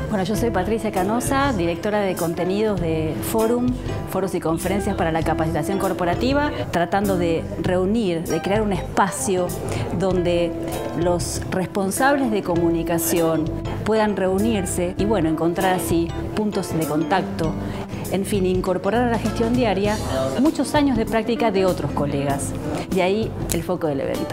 Bueno, yo soy Patricia Canosa, directora de contenidos de foros y conferencias para la capacitación corporativa, tratando de reunir, de crear un espacio donde los responsables de comunicación puedan reunirse y, bueno, encontrar así puntos de contacto. En fin, incorporar a la gestión diaria muchos años de práctica de otros colegas. De ahí el foco del evento.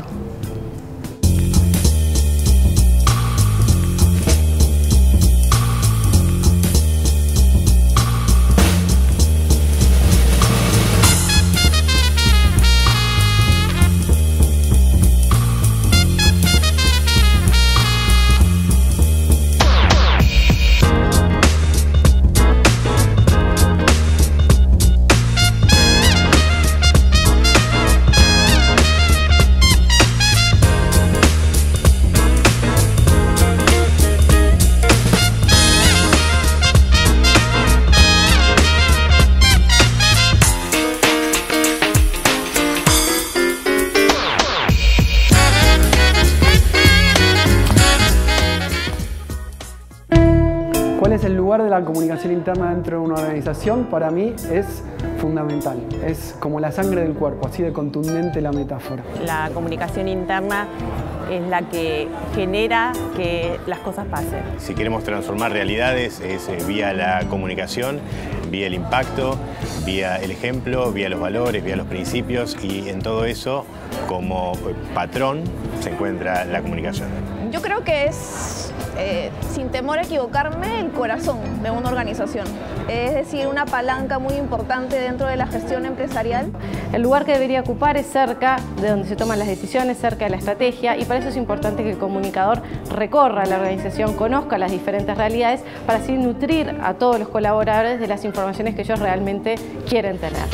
¿Cuál es el lugar de la comunicación interna dentro de una organización? Para mí es fundamental, es como la sangre del cuerpo, así de contundente la metáfora. La comunicación interna es la que genera que las cosas pasen. Si queremos transformar realidades es vía la comunicación, vía el impacto, vía el ejemplo, vía los valores, vía los principios, y en todo eso, como patrón, se encuentra la comunicación. Yo creo que es, sin temor a equivocarme, el corazón de una organización. Es decir, una palanca muy importante dentro de la gestión empresarial. El lugar que debería ocupar es cerca de donde se toman las decisiones, cerca de la estrategia, y para eso es importante que el comunicador recorra la organización, conozca las diferentes realidades, para así nutrir a todos los colaboradores de las informaciones que ellos realmente quieren tener.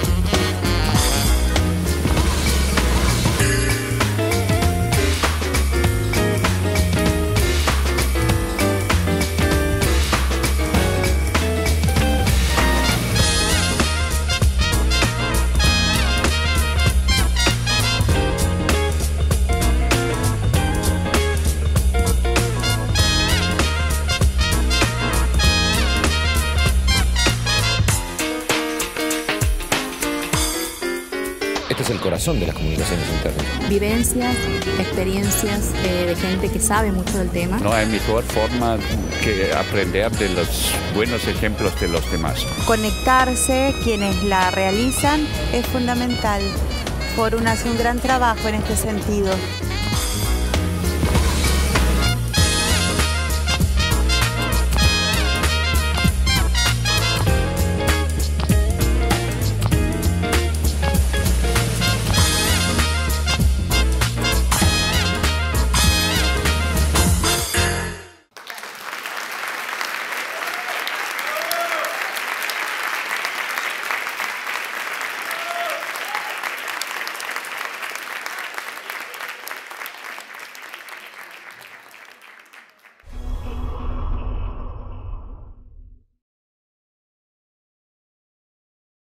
Este es el corazón de las comunicaciones internas. Vivencias, experiencias de gente que sabe mucho del tema. No hay mejor forma que aprender de los buenos ejemplos de los demás. Conectarse, quienes la realizan, es fundamental. Forum hace un gran trabajo en este sentido.